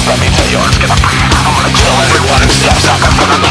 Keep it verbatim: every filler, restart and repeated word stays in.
Let me tell you, it's gonna I'm gonna kill everyone who steps up. I'm gonna